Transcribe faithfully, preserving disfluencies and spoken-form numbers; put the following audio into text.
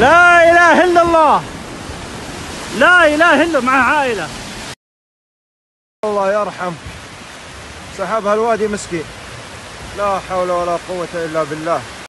لا اله الا الله، لا اله الا مع عائله. الله يرحم، سحبها الوادي مسكين، لا حول ولا قوة الا بالله.